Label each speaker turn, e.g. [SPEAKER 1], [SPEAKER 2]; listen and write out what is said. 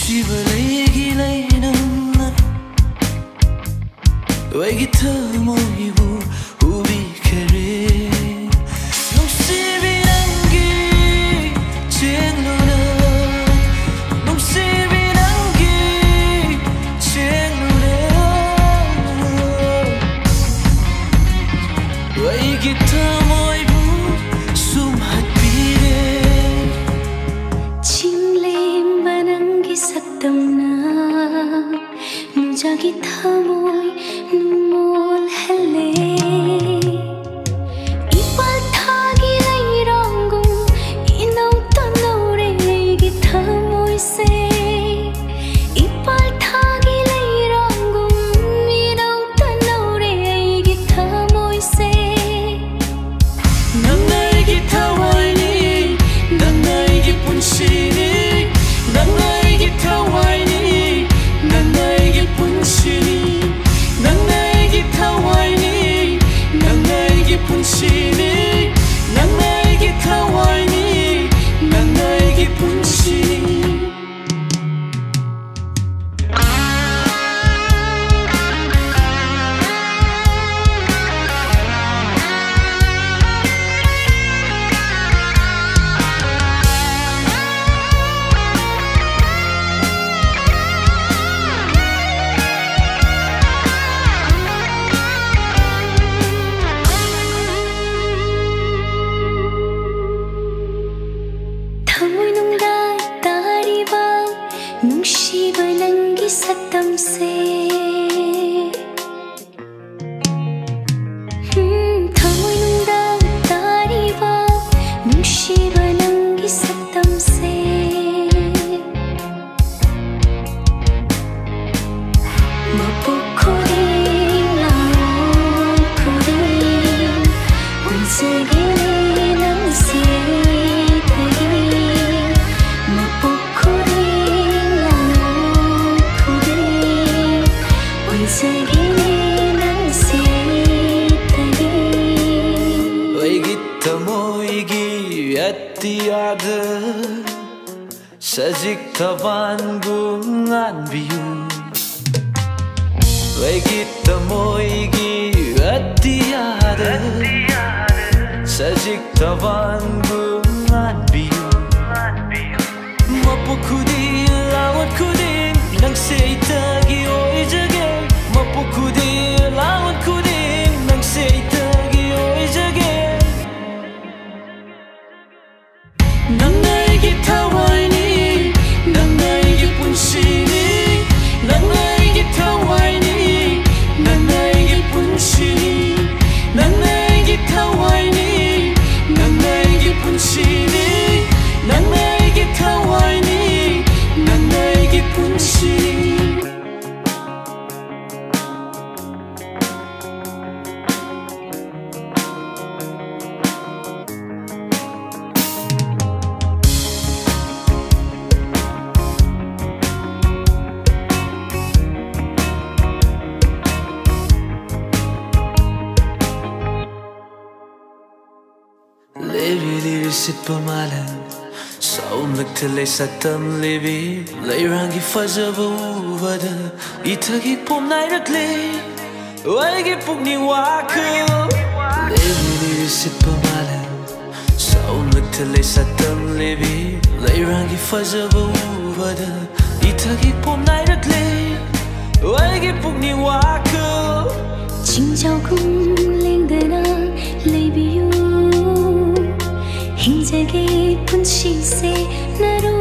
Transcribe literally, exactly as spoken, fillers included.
[SPEAKER 1] ꯅꯨꯡꯁꯤꯕ ꯂꯩꯒꯤ ꯂꯩꯅ ꯑꯩꯒꯤ ꯊꯃꯣꯏꯕꯨ ꯎꯕꯤꯈꯔꯦ ꯅꯨꯡꯁꯤꯕꯤ ꯅꯪꯒꯤ ꯆꯦꯡꯂꯨꯅ ꯅꯨꯡꯁꯤꯕꯤ ꯅꯪꯒꯤ ꯆꯦꯡꯂꯨꯅ ꯑꯩꯒꯤ ꯊꯃꯣꯏꯕꯨ ꯁꯨꯝꯍꯠꯄꯤꯔꯦ
[SPEAKER 2] 칭레임바 낭기 삭담나 무작위 타모이 눈물 헬레 이빨 타기 레이랑고 이나우타 노래기 타모이세 이빨 타기 레이랑고 이나우타 노래기 타모이세
[SPEAKER 1] 넌 나에게 타와이니 난 나에게 분신이 난 나에게 타와이니 난 나에게 분신이 난 나에게 타와이니 난 나에게 분신이 난 나에게 타와이니 난 나에게 분신이
[SPEAKER 2] 타모이 농가 따리바 뭉시바 낭기 삭담세 타모이 농가 따리바 뭉시바 낭기 삭담세 마포코린 라오코린 온세기
[SPEAKER 1] Tiada sajik taban gungan biu Wegi tamoigi tiada sajik taban gungan biu Mapu kudi lawan kudin nang seitagi oi jage Mapu kudi lawan kudin nang seitagi oi jage 난 나에게 타와이니 난 나에게 분신이 난 나에게 타와이니 난 나에게 분신이 난 나에게 타와이니 난 나에게 분신이 난 나에게 타와이니 난 나에게 분신이 Livi livi sitpa malam Saum nagtalay sa tamlibi Layrangi fazaba uvada Itagi pom nairakli Waigi pugni waku Livi livi sitpa malam Saum nagtalay sa tamlibi Layrangi fazaba uvada Itagi pom nairakli Waigi pugni waku
[SPEAKER 2] 징저군 랭드나 레이비유 hinjagi punchi se naro